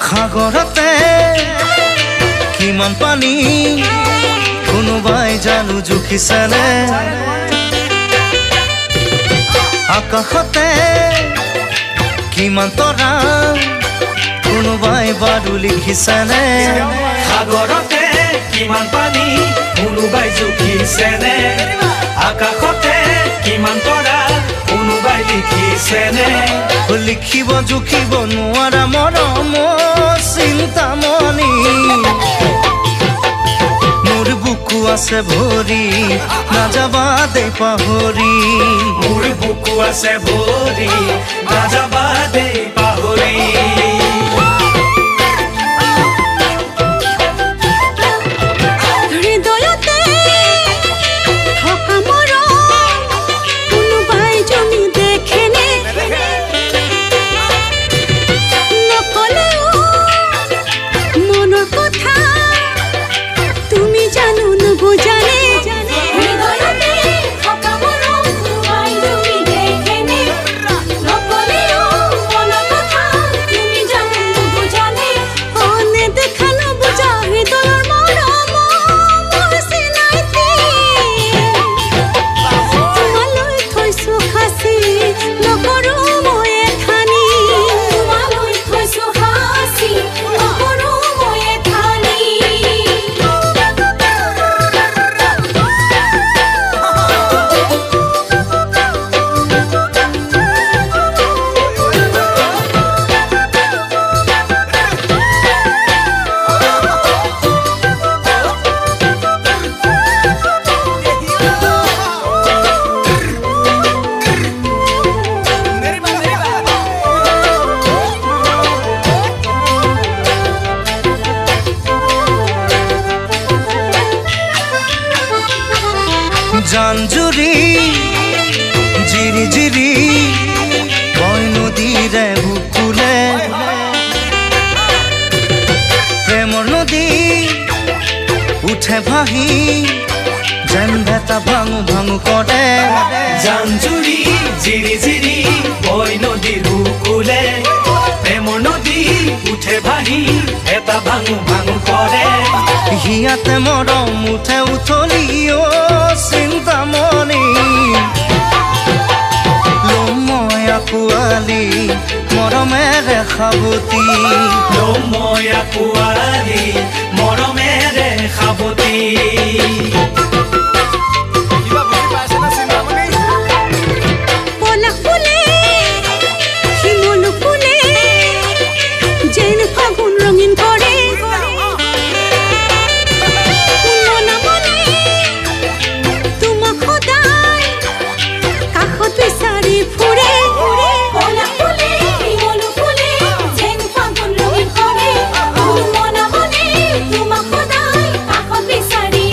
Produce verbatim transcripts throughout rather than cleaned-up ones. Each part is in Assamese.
সাগৰতে কিমান পানী কোনোবাই জানো জুখিছেনে আকাশতে কিমান তৰা কোনোবাই বাৰু লিখিছেনে সাগৰতে কিমান পানী কোনোবাই জুখিছেনে আকাশতে কিমান তৰা কোনোবাই লিখিছেনে লিখিব জুখিব নোৱাৰা মৰম চিন্তামণি মোৰ বুকু আছে ভৰি নাযাবা দে পাহৰি মোৰ বুকু আছে ভৰি নাযাবা দে পাহৰি জানজুৰি জিৰি জিৰি বৈ নদীৰে বুকুলে প্ৰেমৰ নদী উঠে ভাহি যেন ভেটা ভাঙু ভাঙু কৰে জানজুৰি জিৰি জিৰি বৈ নদীৰ বুকুলে প্ৰেমৰ নদী উঠে ভাহি এটা ভাঙু ভাঙু কৰে হিয়াতে মৰম উঠে উঠলি অ চিন্তামণি লম মই আকুৱালি মৰমেৰে সাৱতি লম মই আকুৱালি মৰমেৰে সাৱতি Sorry.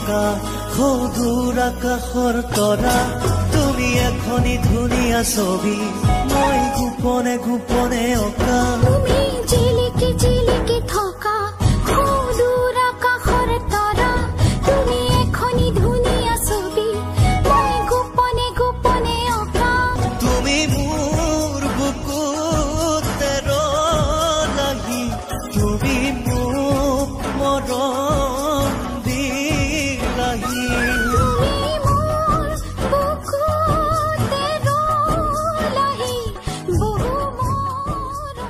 অকা সদূৰ আকাশৰ তৰা তুমি এখনি ধুনীয়া ছবি মই গোপনে গোপনে অকা তুমি জিলিকি জিলিকি থকা সদূৰ আকাশৰ তৰা তুমি এখনি ধুনীয়া ছবি মই গোপনে গোপনে অকা তুমি মোৰ বুকুতে ৰলাহি তুমি মোক মৰম দিলাহি তুমি মোৰ বুকুতে ৰলাহি বহু মৰম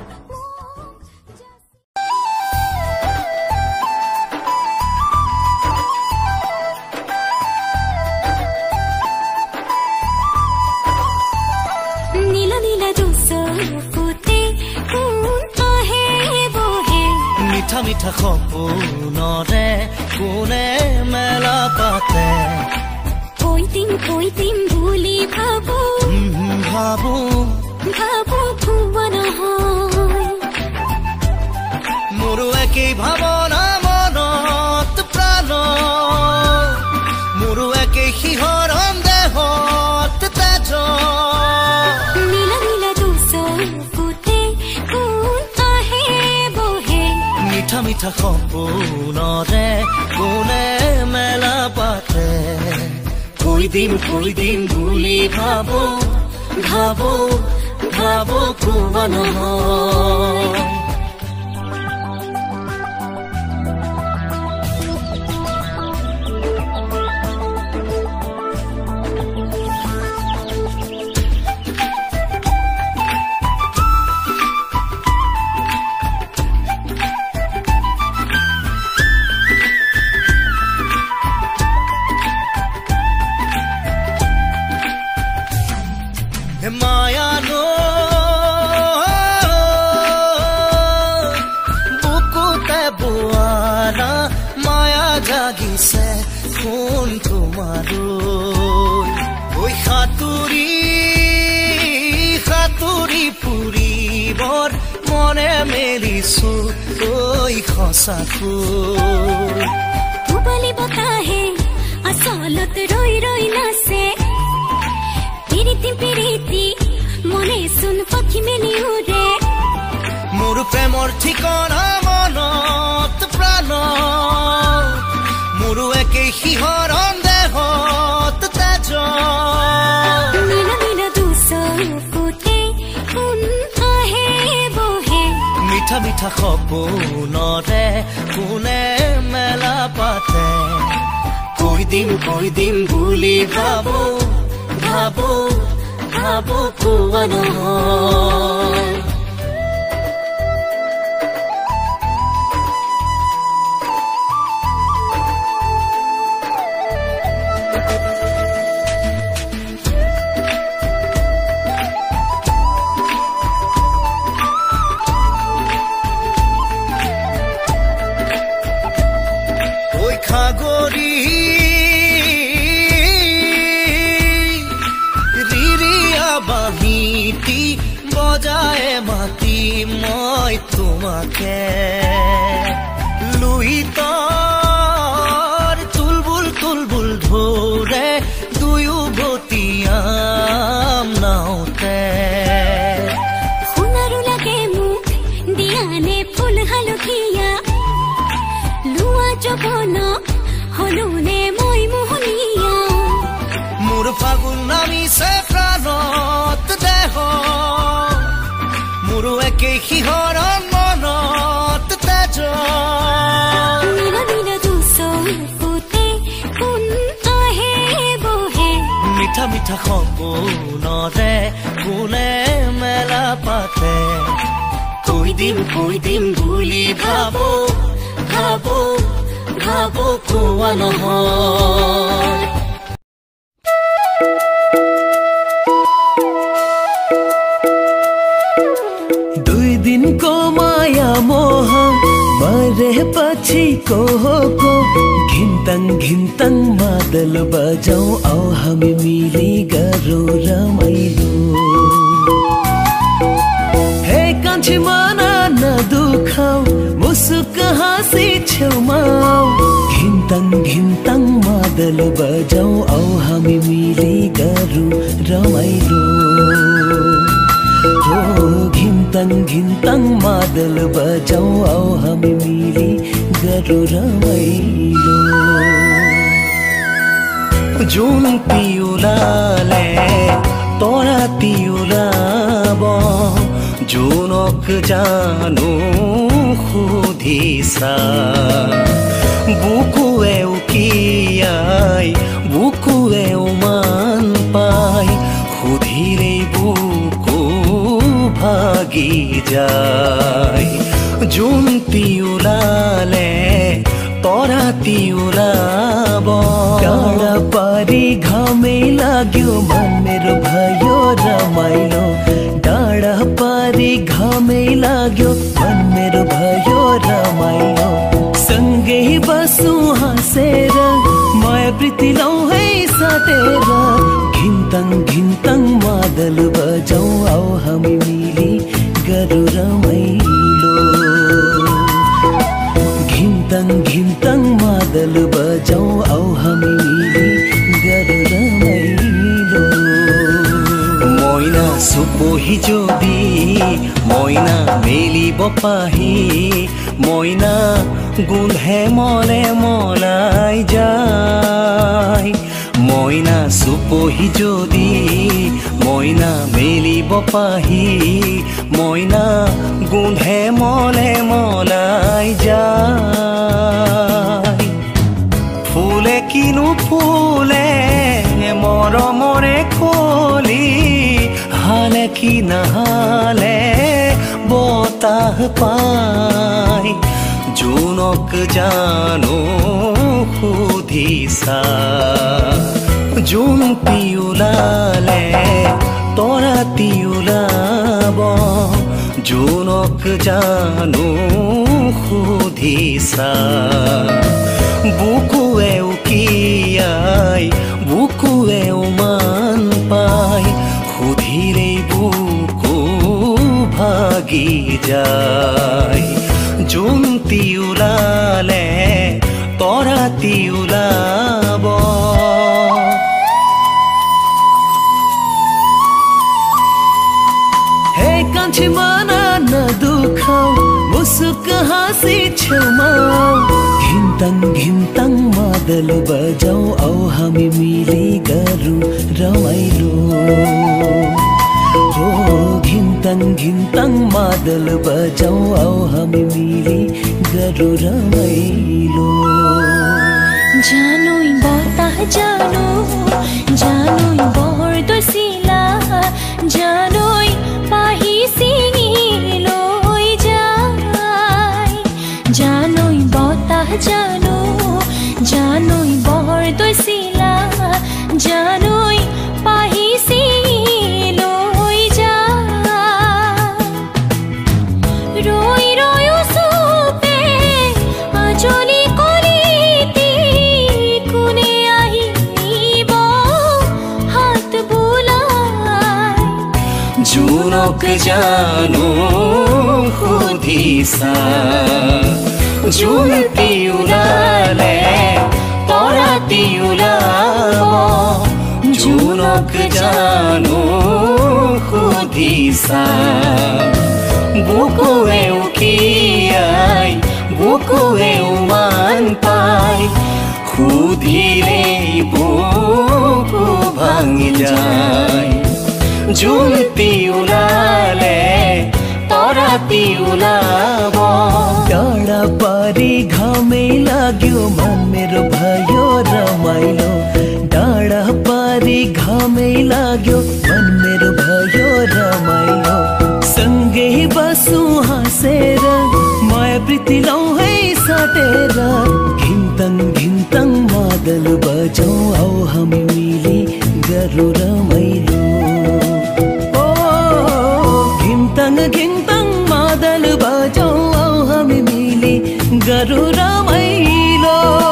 নীল নীল ধূসৰ ফুটে কোন আহে বহে মিঠা মিঠা সপোনৰে কোনে মেলা পাতে কৈ দিম কৈ দিম বুলি ভাবো ভাবো ভাবো ভুৱা নহয় মোৰো একেই ভাৱনা মনত প্ৰাণ মোৰো একেই শিহৰণ দেহত তেজ নীল নীল ধূসৰ ফুটে কোন আহে বহে মিঠা মিঠা সপোনৰে কোনে মেলা পাতে কৈ দিম কৈ দিম বুলি ভাবো ভাবো ভাবো কোৱা নহয় মায়ানো বুকুতে বোৱাৰা মায়া জাগিছে কোন তোমাৰো ঐ সাঁতুৰি সাঁতুৰি ফুৰিবৰ মনে মেলিছো ঐ সঁচাকৈ পূবালী বতাহে আচলত ৰৈ ৰৈ নাচে পিৰিতি পিৰিতি মনে চোন পাখি মেলি উৰে মোৰ প্ৰেমৰ ঠিকনা মনত প্ৰাণ মোৰো একেই শিহৰণ দেহত তেজ নীল নীল ধূসৰ ফুটে কোন আহে বহে মিঠা মিঠা সপোনৰে কোনে মেলা পাতে কৈ দিম কৈ দিম বুলি ভাবো ভাবো ভাবো কোৱা নহয় ঐ খাগৰি বাঁহীটি বজায় মাতি মই তোমাকে লুইতৰ তুলবুল তুলবুল ধৰে দুয়ো বতিয়াম নাওতে সোণাৰু লাগে মোক দিয়ানে ফুল হালধীয়া লোৱা যবন হলোনে মই মোহনীয়া মোৰ ফাগুন নামিছে প্ৰাণত দেহ মোৰো একেই শিহৰণ মনত তেজ নীল নীল ধূসৰ ফুটে কোন আহে বহে মিঠা মিঠা সপোনৰে কোনে মেলা পাতে কৈ দিম কৈ দিম বুলি ভাবো ভাবো ভাবো কোৱা নহয় दुई दिन को माया मोह मरे पछि को को घिन्तङ घिन्तङ मादल बजाऊ आओ हामी मिली गरौँ रमाइलो हे कान्छी मना नदुखाऊ मुसुक हाँसी छेउमा घिन्तङ घिन्तङ घिन्तङ मादल बजाऊ औ हामी मिली गरौँ रमाइलो हो घिन्तङ घिन्तङ मादल बजाऊ औ हामी मिली गरौँ रमाइलो जुन पिउलाले तोरा पिउलाब जुनक जानु खुदिसा बुकुए उकियाई बुकुए उमान पाई खुदिरे बुकु भागी जाई जुन तिउलाले तोरा तिउलाब टाढा पारी घामै लाग्यो मन मेरो भयो रमाइलो टाढा पारी घामै लाग्यो मन मेरो भयो रमाइलो सँगै बसौँ हाँसेर माया प्रीति लौ है साटेर घिन्तङ घिन्तङ मादल बजाऊ औ हामी मिली गरौँ रमाइलो घिन्तङ घिन्तङ मादल बजाऊ औ हामी मिली गरौँ रमाइलो मैना सुपोही जोदी मैना मेली बपाही मैना गुन्धे मले मलाई जाई मैना सुपोही जोदी मैना मेली बपाही मैना गुन्धे मले मलाई जाई फुले किनु फुले मरमरे खोली हाले कि नहाले बताह पाई जुनक जानु खुदिसा जुन पिउलाले तोरा तिउलाब जुनक जानु खुदिसा बुकुए उकियाई बुकुए उमान पाई खुदिरे बुकु भागी जाई जुन तिउलाले तोरा तिउलाब हे कान्छी माना नदुखाऊ मुसुक हाँसी छेउमा घिन्तङ घिन्तङ मादल बजाऊ औ हामी मिली गरौँ रमाइलो हो घिन्तङ घिन्तङ मादल बजाऊ औ हामी मिली गरौँ रमाइलो जानु बता जानु जानु बढ्दो सिला जानु पाही सिलो जाई जानु बता जानु जानु बढ्दो सिला जानु पाही सिलो जाई रोई रोयो सुपे आजोली करीती कुने आहिब हात बुलाई जुनक जानु खुदिसा जुन तिउलाले तोरा तिउलाब जुनक जानु खुदिसा बुकुए उकियाई बुकुए उमान पाई खुदिरे बुकु भागी जाई जुन तिउलाले तोरा तिउलाब टाढा पारी घामै लाग्यो मन मेरो भयो रमाइलो टाढा पारी घामै लाग्यो मन मेरो भयो रमाइलो सँगै बसौँ हाँसेर माया प्रीति लौ है साटेर घिन्तङ घिन्तङ मादल बजाऊ औ हामी मिली गरौँ रमाइलो ओ घिन्तङ घिन्तङ मादल बजाऊ औ हामी मिली गरौँ रमाइलो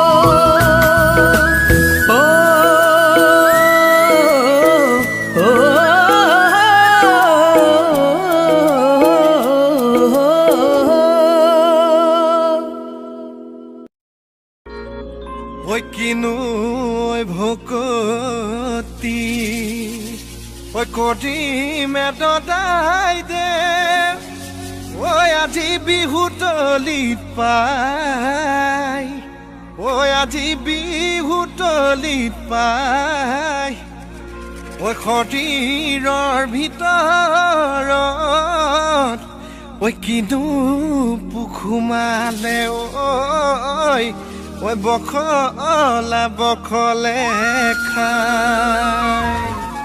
ओ ओ কিনো ভকতি ঐ কটি মেদাই দে ঐ আজি বিহু তলিত পাই ঐ আজি বিহু তলিত পাই ঐ খটিৰৰ ভিতৰত ঐ কিনো পুখুমালে ঐ ঐ বখলা বখলে খাই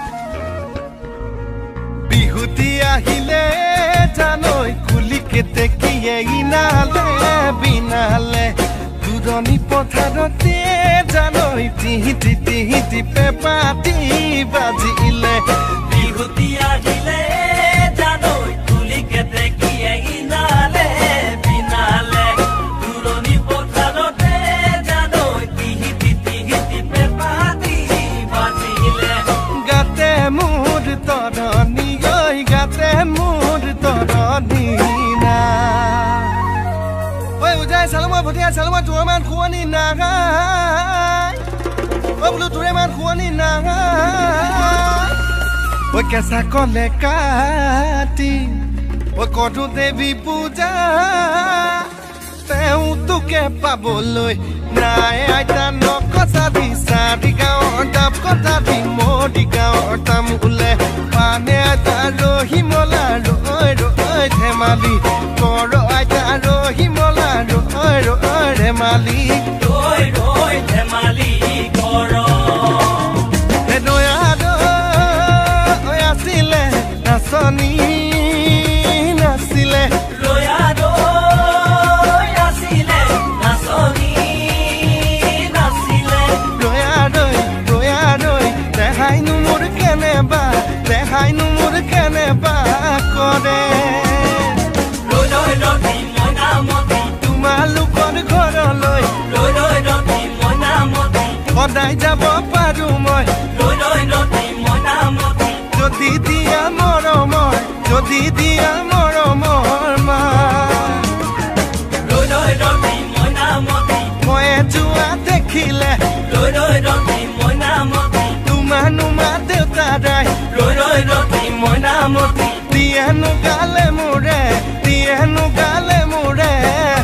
বিহুতি আহিলে জানৈ কুলি কেতেকিয়ে ইনালে বিনালে দুৰণি পথাৰতে জানৈ তিহিতি তিহিতি পেপাতি বাজিলে বিহুতি আহিলে জানৈ কুলি কেতেকিয়ে ইনালে বিনালে দুৰণি পথাৰতে জানৈ তিহিতি তিহিতি পেপাতি বাজিলে গাতে মোৰ তৰণি ঐ গাতে মোৰ তৰণি না ঐ উজাই চালমা ভটিয়া চালমা তোৰ মান খুৱনি নাগাই ঐ বোলো তোৰে মান খুৱনি নাগাই ঐ কেঁচা কলে কাটি ঐ কটো দেৱী পূজা তেওঁ তোকে পাবলৈ নাই আইতা নকচা দি চাৰি গাঁৱৰ ডাব কটা দি মৰি গাঁৱৰ তাম ওলে পানে আইতা ৰহিমলা ৰৈ ৰৈ ধেমালি কৰ আইতা ৰহিমলা ৰৈ ৰৈ ধেমালি ৰৈ ৰৈ ধেমালি কৰ নয়া ৰৈ আছিলে নাচনি নাছিলে ৰয়া ৰৈ আছিলে নাচনি নাছিলে ৰয়া ৰৈ ৰয়া ৰৈ দেখাইনো মোৰ কেনেবা দেখাইনো মোৰ কেনেবা কৰে ৰৈ ৰৈ ৰবি মইনামতি তোমালোকৰ ঘৰলৈ ৰৈ ৰৈ ৰবি মইনামতি সদায় যাব পাৰো মই ৰৈ ৰৈ ৰবি মইনামতি যদি দিয়া মৰমৰ যদি দিয়া মৰমৰ মা ৰৈ ৰৈ ৰবি মইনামতি মই যোৱা দেখিলে ৰৈ ৰৈ ৰবি মইনামতি তোমানো মা দেউতাৰাই ৰৈ ৰৈ ৰবি মইনামতি দিয়েনো গালে মোৰে দিয়েনো গালে মোৰে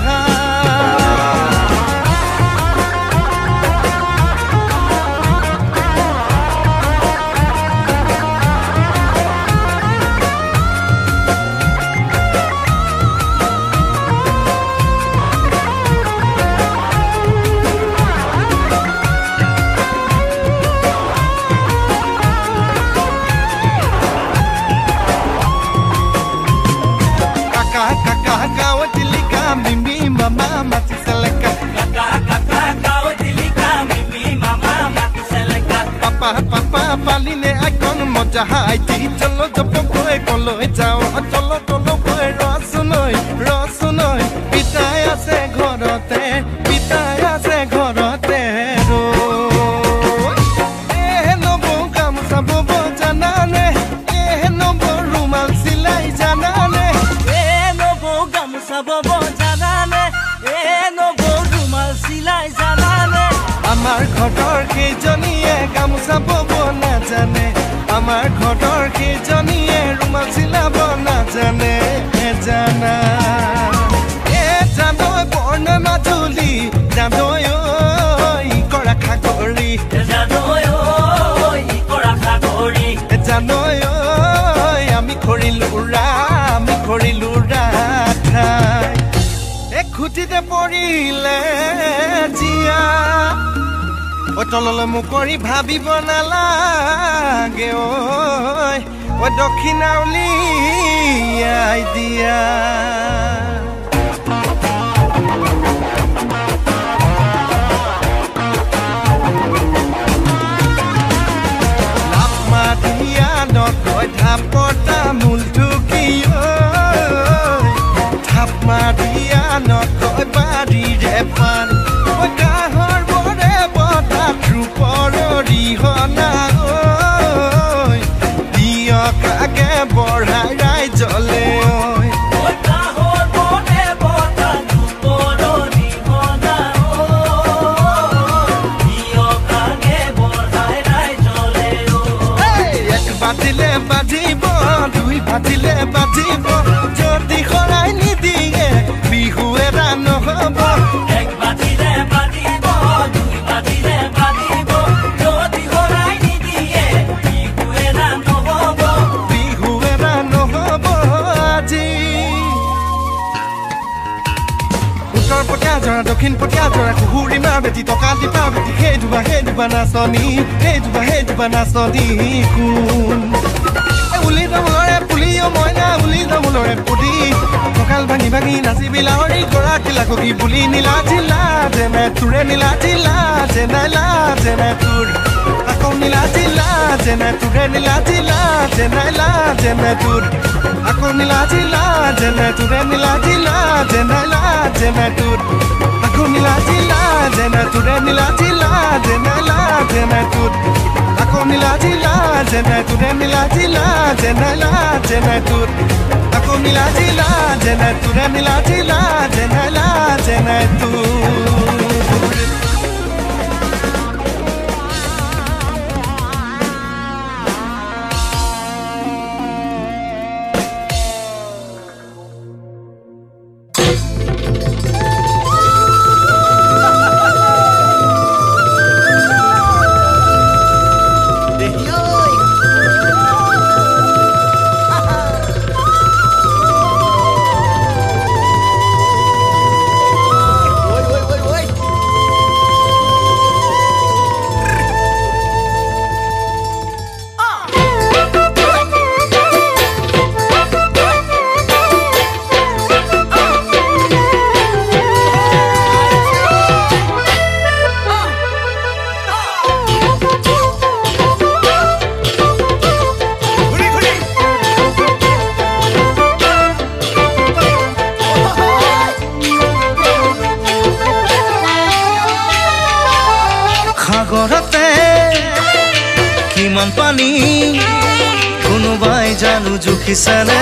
পালিনে আইকন মজা হাইতি চলো জপকৈ কলৈ যাওঁ চলো তলকৈ ৰচুনৈ ৰচুনৈ পিতাই আছে ঘৰতে পিতাই আছে ঘৰতে এ নবৌ গামোচা বব জানানে এ নবৌ ৰুমাল চিলাই জানানে এ নবৌ গামোচা বব জানানে এ নবৌ ৰুমাল চিলাই জানানে আমাৰ ঘৰৰ কেইজনীয়ে গামোচা বব নাজানে আমাৰ ঘৰৰ কেইজনীয়ে ৰুমাল চিলাব নাজানে জানা এ জানৈ বৰ্ণ মাজুলী জানৈ ঐ কৰা খাগৰি জানৈ ঐ কৰা খাগৰি জানৈ ঐ আমি কৰিলো ৰা আমি কৰিলো ৰা ঠাই এক খুটিতে পৰিলে জিয়া ঐ তললৈ মোক কৰি ভাবিব নালাগে ঐ ঐ দক্ষিণা উলিয়াই দিয়া লাভ মাৰিয়া নকয় ঢাপতা মূলটো কি থাপ মাৰিয়া নকয় বাৰীৰে পান ঐ কাহৰ বৰে বতাহ ৰূপৰ ৰিহনা ঐ দিয়ক আগে বঢ়াই ৰাইজলে ঐ পটিয়া জৰা দক্ষিণ পটিয়া জৰা কুহুৰি মা বেটি টকা দিপা বেটি সেই দুবা সেই দুবা নাচনি সেই দুবা সেই দুবা নাচনি কোন উলি দামলৰে পুলিও মইনা উলি দামলৰে পুলি কঁকাল ভাঙি ভাঙি নাচিবি লাহৰি গৰাকী লাগি বুলি নীলা জিলা যেনে তোৰে নীলা জিলা যেনে লা যেনে তোৰ আকৌ নীলা জিলা যেনে তোৰে নীলা জিলা যেনে লা যেনে তোৰ আকৌ নীলা জিলা যেনে তোৰে নীলা জিলা যেনে লা যেনে তোৰ আকৌ নীলা জিলা যেনে তোৰে নীলা জিলা যেনে লা যেনে তোৰ আকৌ নীলা জিলা যেনে তোৰে নীলা জিলা যেনে লা যেনে তোৰ আকৌ নীলা জিলা যেনে তোৰে নীলা জিলা যেনে লা যেনে তোৰ কিমান পানী কোনোবাই জানো জুখিছেনে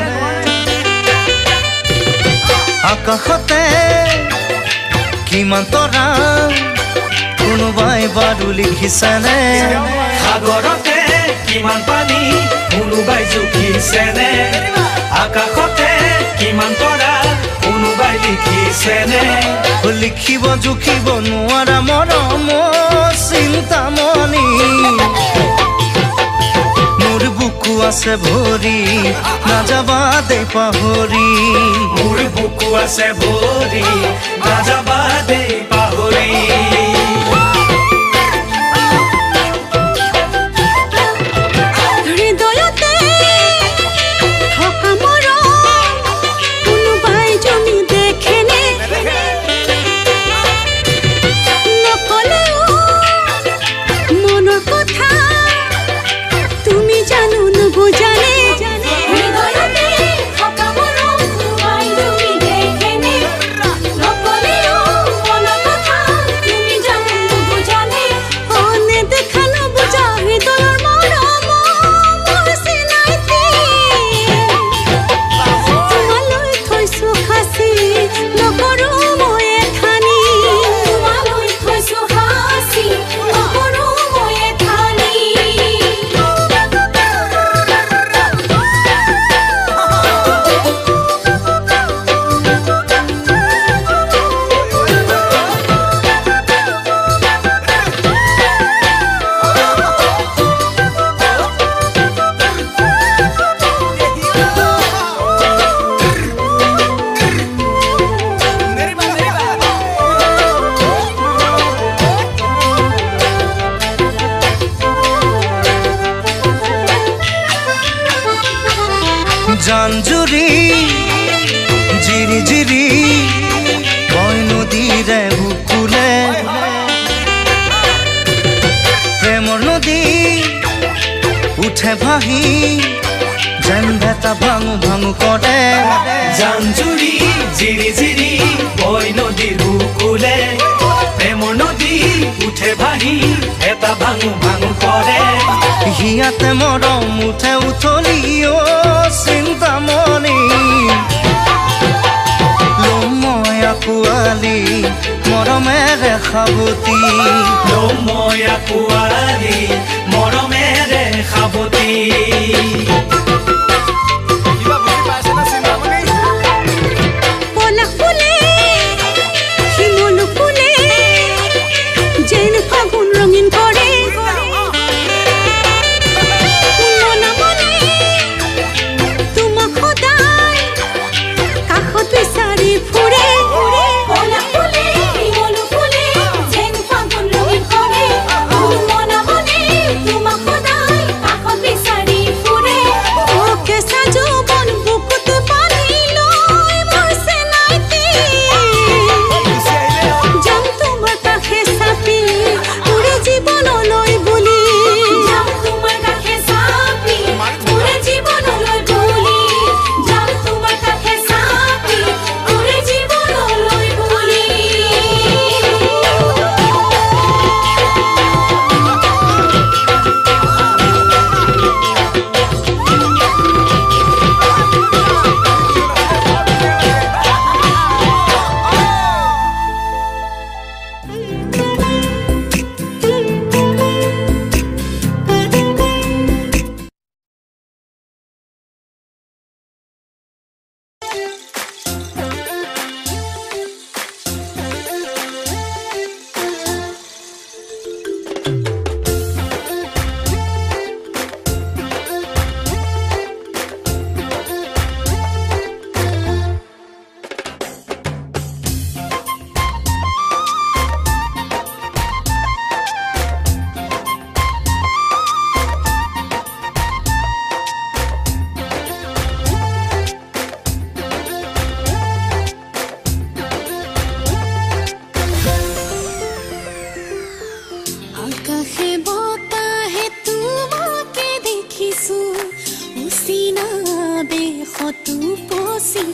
আকাশতে কিমান তৰা কোনোবাই বাৰু লিখিছেনে সাগৰতে কিমান পানী কোনোবাই জুখিছেনে আকাশতে কিমান তৰা কোনোবাই লিখিছেনে লিখিব জুখিব নোৱাৰা মৰম চিন্তামণি মোৰ বুকু আছে ভৰি নাযাবা দে পাহৰি মোৰ বুকু আছে ভৰি নাযাবা দে পাহৰি জানজুৰি জিৰি জিৰি বৈ নদীৰে বুকুলে প্ৰেমৰ নদী উঠে ভাহি যেন ভেটা ভাঙো ভাঙো কৰে জানজুৰি জিৰি জিৰি বৈ নদীৰ বুকুলে প্ৰেমৰ নদী উঠে ভাহি এটা ভাঙো ভাঙো কৰে হিয়াতে মৰম উঠে উঠলি অ চিন্তামণি লময় আকুৱালি মৰমেৰে সাৱতি লময় আকুৱালি মৰমেৰে সাৱতি Full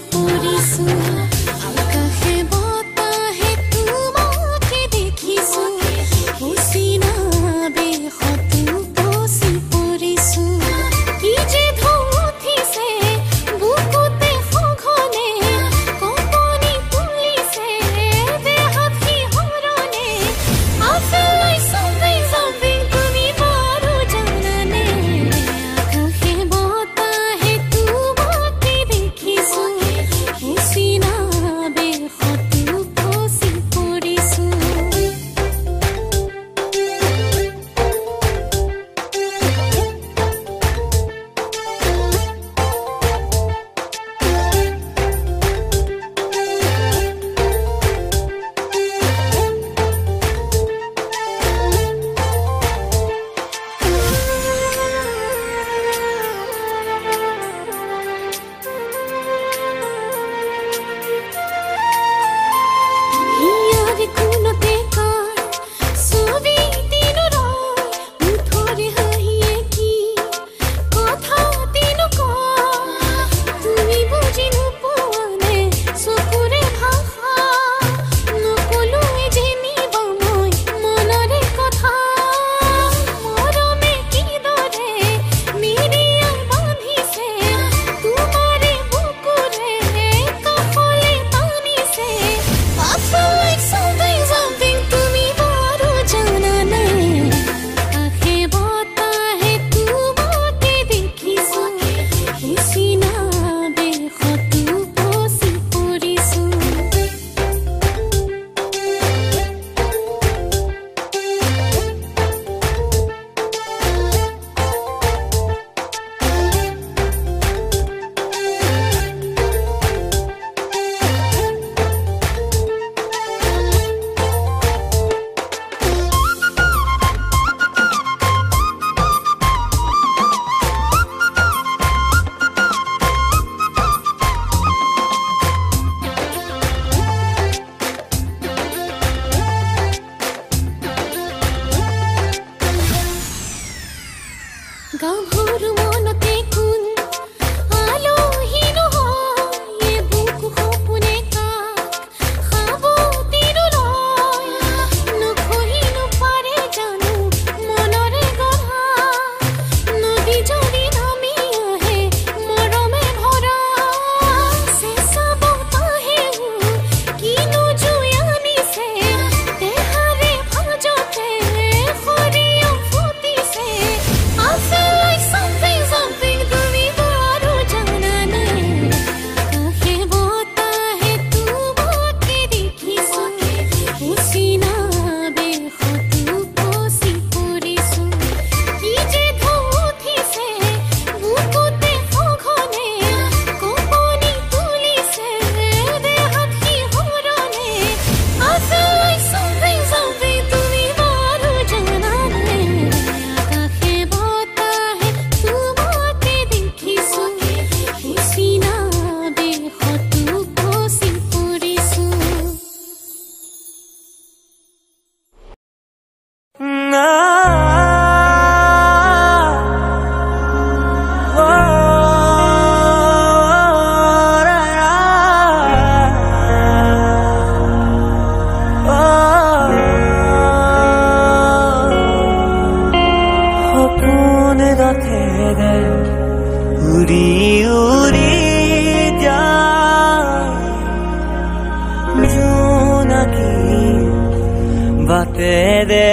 तेरे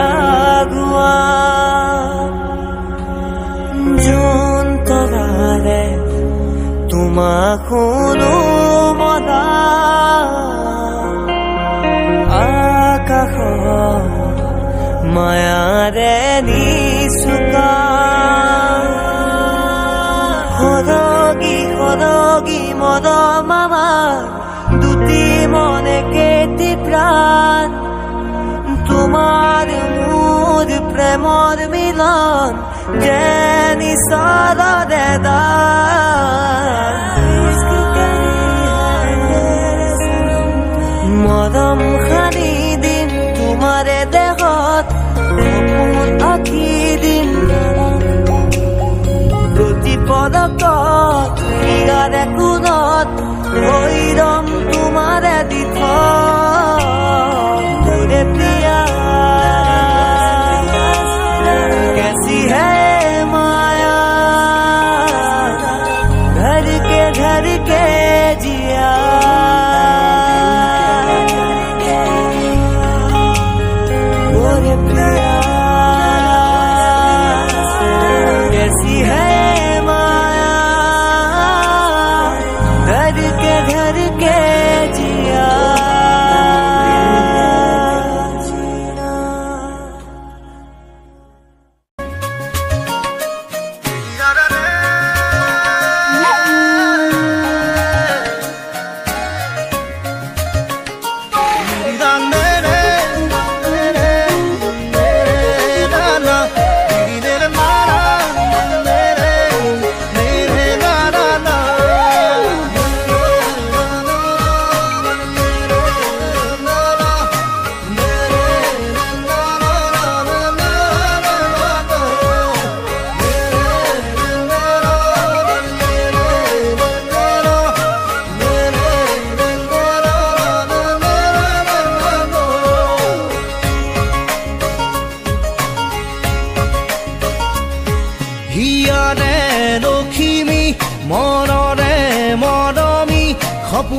आगुआ जोन तोरारे তোমাখনো মনা আকাশ মায়াৰে নিচুকা সদগী সদগী মদ মামা দুটি মনে কেটি প্ৰাণ তোমার মোর প্রেমর মিলন যেনি সারা দেদা মদম খানি দিন তোমারে দেহত সপোন আঁকি দিন প্রতি পদকত হীৰাৰে কোনত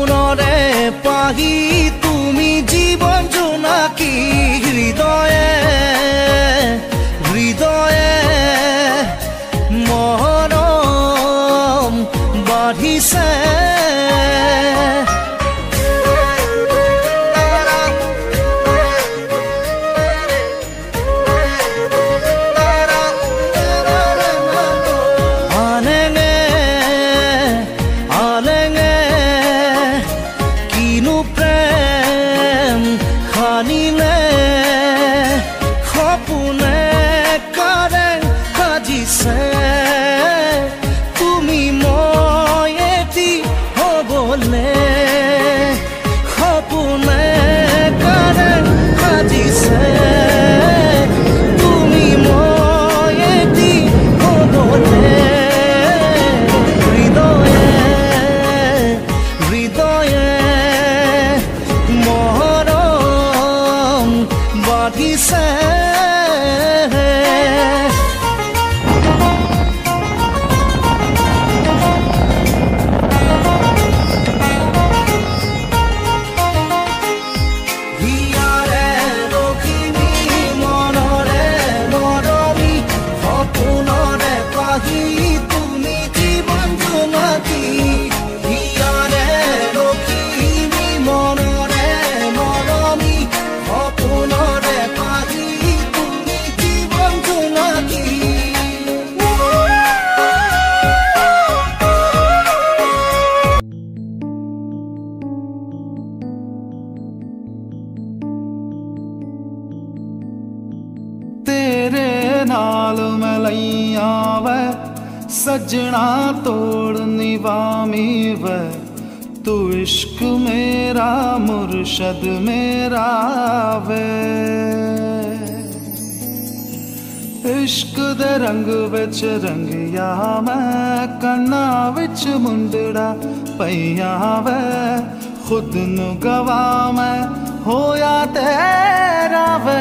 সপোনৰে পাহি তুমি জীৱন জোনাকী হৃদয়ে হৃদয়ে মৰম বাঢ়িছে सजना तोड़ निवामी व तू इश्क मेरा मुर्शद मेरा वे इश्क दे रंग विच रंगिया मैं कन्ना विच मुंडड़ा पईया वे खुद नु गवा मैं होया तेरा वे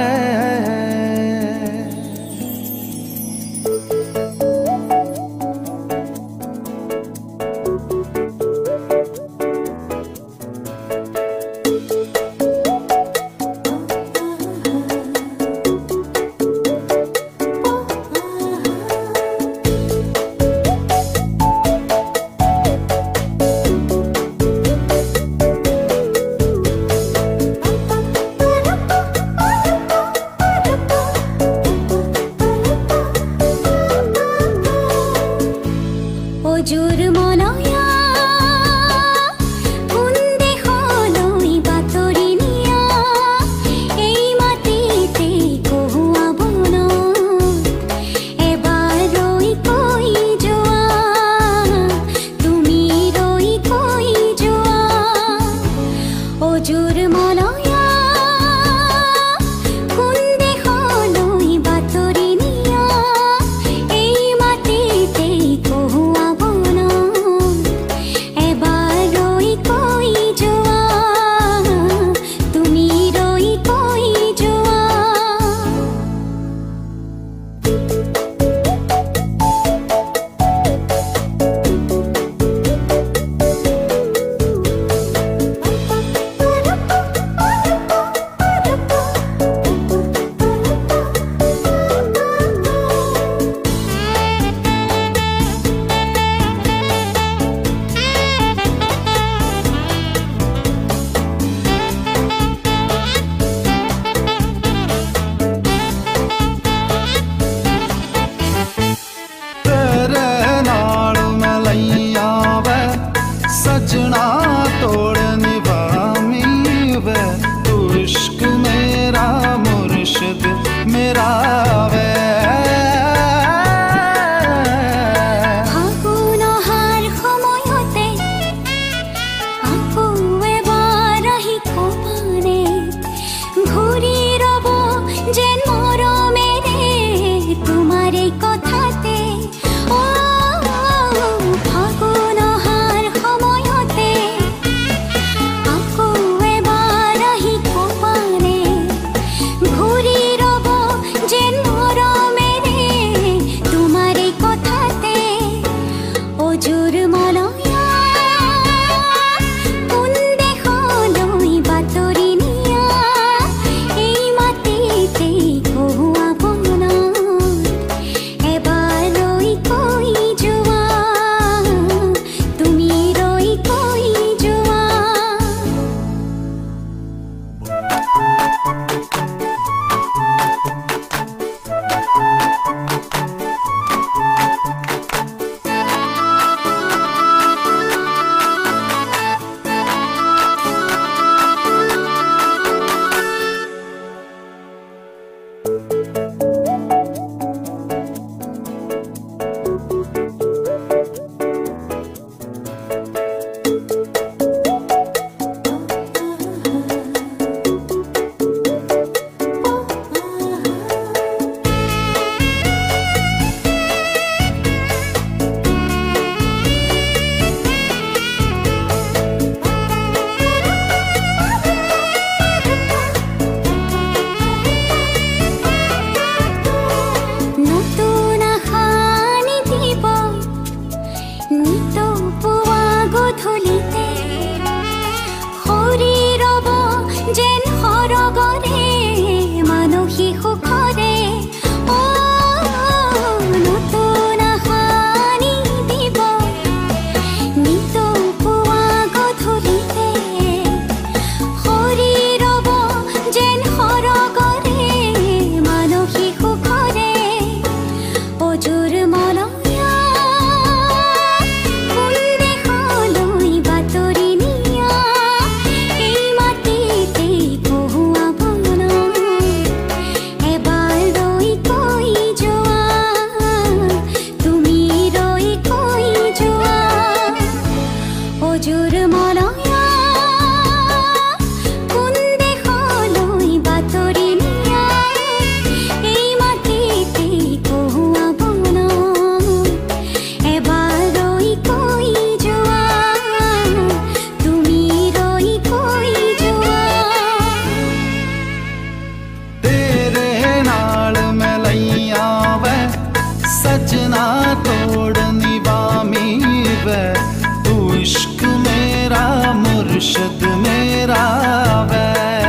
मुर्शद मेरा वै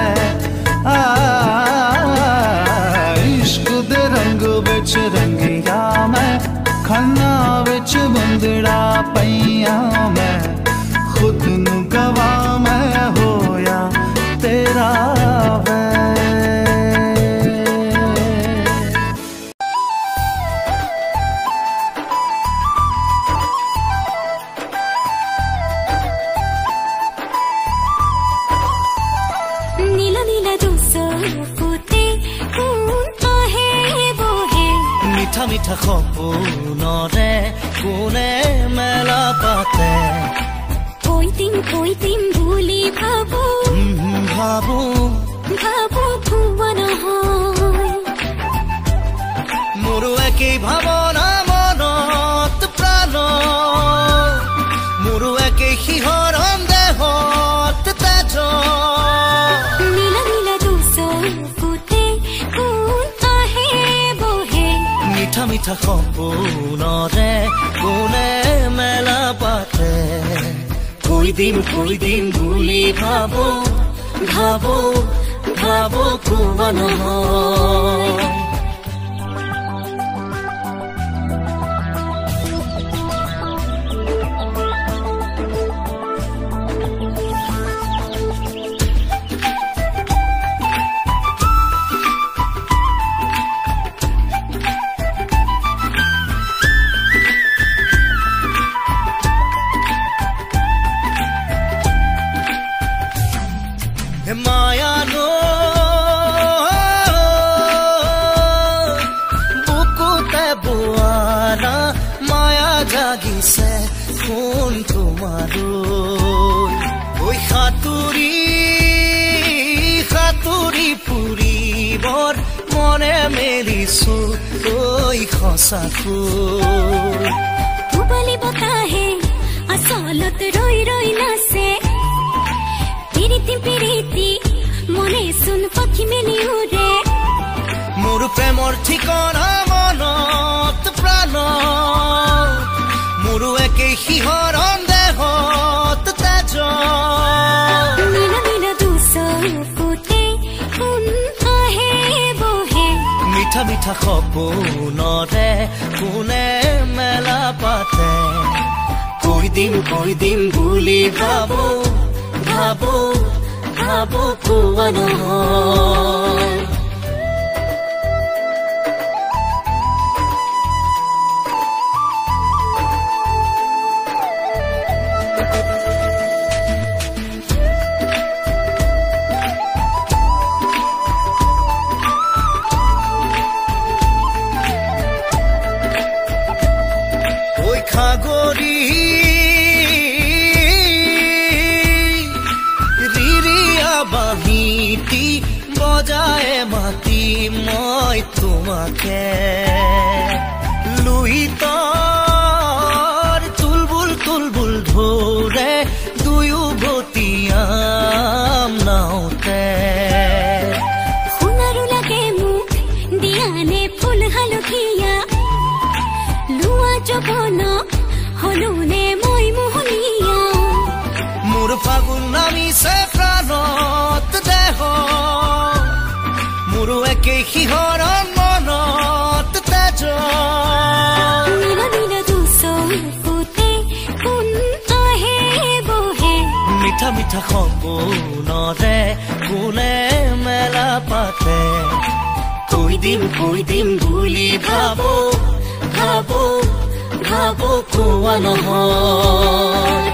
इश्क दे रंग विच रंगिया मैं खन्ना विच बंदड़ा पईया मैं खुद नू गवा मैं होया तेरा वै মিঠা মিঠা সপোনৰে কোনে মেলা পাতে কৈ দিম কৈ দিম বুলি ভাবো ভাবো ভাবো ভুৱা নহয় মোৰো একেই ভাৱনা মনত প্ৰাণ মোৰো একেই শিহৰণ দেহত তেজ নীলা নীলা দুচকুতে কোন আহে বহে মিঠা মিঠা সপোনৰে কোনে মেলা পাতে কৈ দিম কৈ দিম বুলি ভাবো ভাবো ভাবো ভুৱা নহয় মায়া নো বুকুতে বোৱাৰা মায়া জাগিছে কোন তোমাৰো ঐ সাতুৰি সাতুৰি ফুৰিবৰ মনে মেলিছো ঐ সঁচাকৈ পূবালী বতাহে আচলত ৰৈ ৰৈ নাচে পিৰিতি পিৰিতি মনে চোন পাখি মেলি উৰে মোৰ প্ৰেমৰ ঠিকনা মনত প্ৰাণ মোৰো একেই শিহৰণ দেহত তেজ নীলা নীলা দুচকুতে কোন আহে বহে মিঠা মিঠা সপোনৰে কোনে মেলা পাতে কৈ দিম কৈ দিম বুলি ভাবো ভাবো ভাবো কোৱা নহয় ঐ খাগৰি বাঁহীটি বজায় মাতি মই তোমাকে লুইতৰ তুলবুল তুলবুল ধৰে দুয়ো বতিয়াম নাওতে সোণাৰু লাগে মোক দিয়ানে ফুল হালধীয়া লোৱা যবন হলোনে মই মোহনীয়া মোৰ ফাগুন নামিছে প্ৰাণত দেহ মোৰো একেই শিহৰণ মনত তেজ নীলা নীলা দুচকুতে কোন আহে বহে মিঠা মিঠা সপোনৰে কোনে মেলা পাতে কৈ দিম কৈ দিম বুলি ভাবো ভাবো ভাবো কোৱা নহয়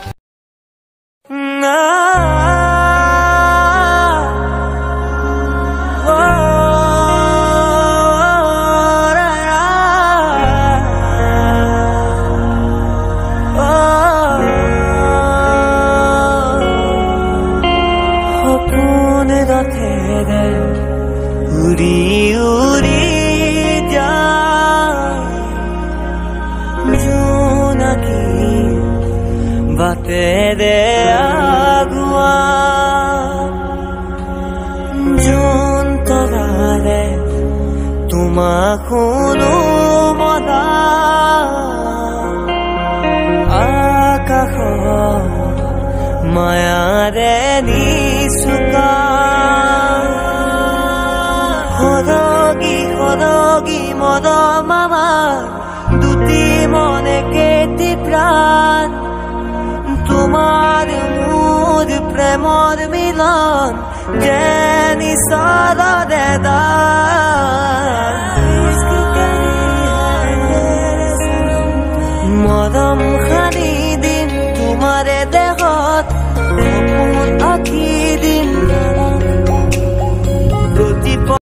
উৰি উৰি যায় জোনাকী বাটেৰে আগুৱা জোন তৰাৰে তোমাক শুনো মনা আকাশৰ মায়াৰে নিচুকা সৰগী সৰগী মদ মামা দুটি মনে কেতি প্ৰাণ তোমাৰ মোৰ প্ৰেমৰ মিলন যেন ঈশ্বৰ দেদাৰ